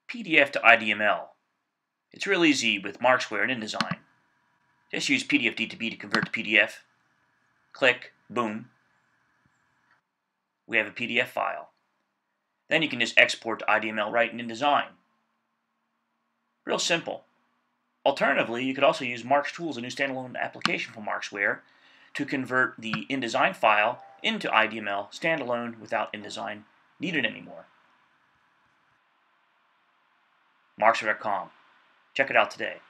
PDF to IDML. It's real easy with Markzware and InDesign. Just use PDF-D2B to convert to PDF. Click, boom. We have a PDF file. Then you can just export to IDML right in InDesign. Real simple. Alternatively, you could also use Markz Tools, a new standalone application from Markzware, to convert the InDesign file into IDML standalone without InDesign needed anymore. Markzware.com. Check it out today.